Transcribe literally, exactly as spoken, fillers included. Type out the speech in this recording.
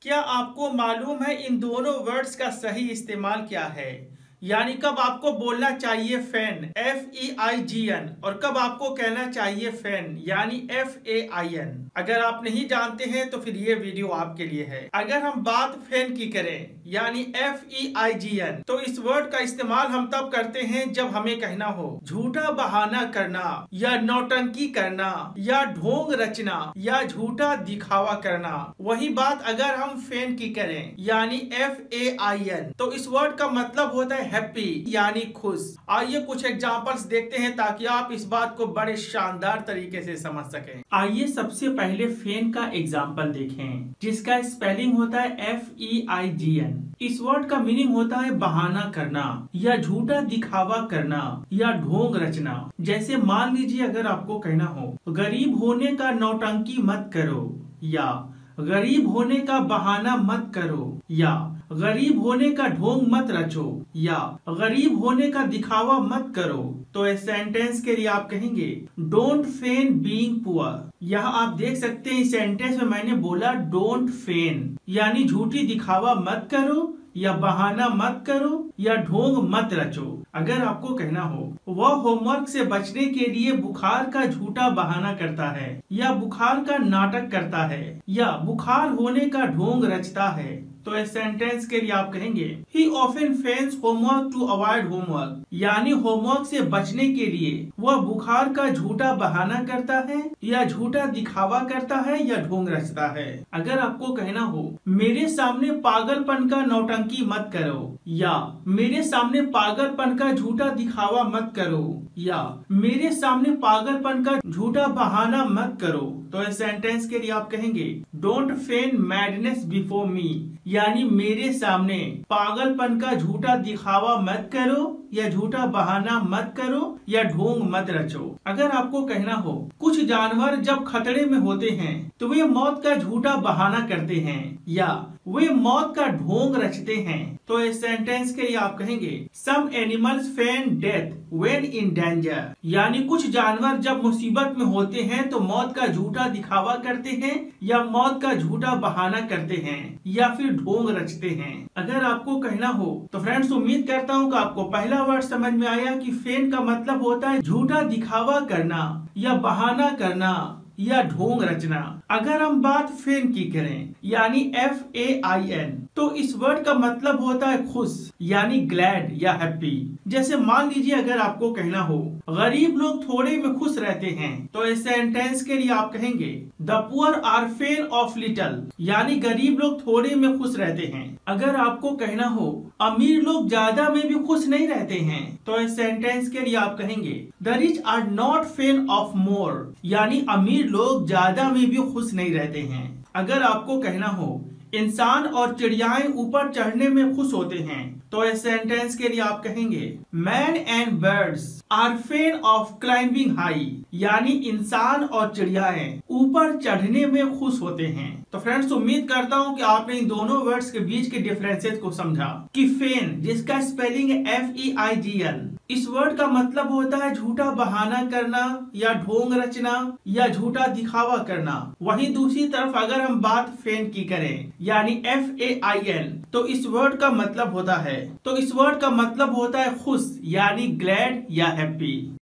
क्या आपको मालूम है इन दोनों वर्ड्स का सही इस्तेमाल क्या है? यानी कब आपको बोलना चाहिए feign F E I G N और कब आपको कहना चाहिए फैन यानी एफ ए आई एन। अगर आप नहीं जानते हैं तो फिर ये वीडियो आपके लिए है। अगर हम बात फैन की करें यानी F E I G N तो इस वर्ड का इस्तेमाल हम तब करते हैं जब हमें कहना हो झूठा बहाना करना या नौटंकी करना या ढोंग रचना या झूठा दिखावा करना। वही बात अगर हम फैन की करें यानी एफ ए आई एन तो इस वर्ड का मतलब होता है हैप्पी यानी खुश। आइए कुछ एग्जांपल्स देखते हैं ताकि आप इस बात को बड़े शानदार तरीके से समझ सकें। आइए सबसे पहले फैन का एग्जांपल देखें जिसका स्पेलिंग होता है F E I G N. इस वर्ड का मीनिंग होता है बहाना करना या झूठा दिखावा करना या ढोंग रचना। जैसे मान लीजिए अगर आपको कहना हो गरीब होने का नौटंकी मत करो या गरीब होने का बहाना मत करो या गरीब होने का ढोंग मत रचो या गरीब होने का दिखावा मत करो। तो इस सेंटेंस के लिए आप कहेंगे डोंट फेन बीइंग पुअर। यहाँ आप देख सकते हैं इस सेंटेंस में मैंने बोला डोंट फेन यानी झूठी दिखावा मत करो या बहाना मत करो या ढोंग मत रचो। अगर आपको कहना हो वह होमवर्क से बचने के लिए बुखार का झूठा बहाना करता है या बुखार का नाटक करता है या बुखार होने का ढोंग रचता है तो इस सेंटेंस के लिए आप कहेंगे he often feigns homework to avoid homework यानी होमवर्क से बचने के लिए वह बुखार का झूठा बहाना करता है या झूठा दिखावा करता है या ढोंग रचता है। अगर आपको कहना हो मेरे सामने पागलपन का नौटंकी मत करो या मेरे सामने पागलपन का झूठा दिखावा मत करो या मेरे सामने पागलपन का झूठा बहाना मत करो तो इस सेंटेंस के लिए आप कहेंगे don't feign madness before me यानी मेरे सामने पागलपन का झूठा दिखावा मत करो या झूठा बहाना मत करो या ढोंग मत रचो। अगर आपको कहना हो कुछ जानवर जब खतरे में होते हैं तो वे मौत का झूठा बहाना करते हैं या वे मौत का ढोंग रचते हैं तो इस सेंटेंस के लिए आप कहेंगे some animals feign death when in danger यानी कुछ जानवर जब मुसीबत में होते हैं तो मौत का झूठा दिखावा करते हैं या मौत का झूठा बहाना करते हैं या फिर ढोंग रचते हैं। अगर आपको कहना हो तो फ्रेंड्स उम्मीद करता हूँ कि आपको पहला वर्ड समझ में आया कि फेन का मतलब होता है झूठा दिखावा करना या बहाना करना या ढोंग रचना। अगर हम बात फेन की करें यानी एफ ए आई एन तो इस वर्ड का मतलब होता है खुश यानी ग्लैड या हैप्पी। जैसे मान लीजिए अगर आपको कहना हो गरीब लोग थोड़े में खुश रहते हैं तो इस सेंटेंस के लिए आप कहेंगे the poor are fain of little यानी गरीब लोग थोड़े में खुश रहते हैं। अगर आपको कहना हो अमीर लोग ज्यादा में भी खुश नहीं रहते हैं तो इस सेंटेंस के लिए आप कहेंगे the rich are not fain of more यानी अमीर लोग ज्यादा में भी खुश नहीं रहते हैं। अगर आपको कहना हो इंसान और चिड़ियाएं ऊपर चढ़ने में खुश होते हैं तो इस सेंटेंस के लिए आप कहेंगे man and birds are fain of climbing high यानी इंसान और चिड़ियाएं ऊपर चढ़ने में खुश होते हैं। तो फ्रेंड्स उम्मीद करता हूँ कि आपने इन दोनों वर्ड्स के बीच के डिफरेंसेस को समझा कि फेन जिसका स्पेलिंग है F E I G N इस वर्ड का मतलब होता है झूठा बहाना करना या ढोंग रचना या झूठा दिखावा करना। वहीं दूसरी तरफ अगर हम बात फेन की करें यानी एफ ए आई एन तो इस वर्ड का मतलब होता है तो इस वर्ड का मतलब होता है खुश यानी ग्लैड या हैप्पी।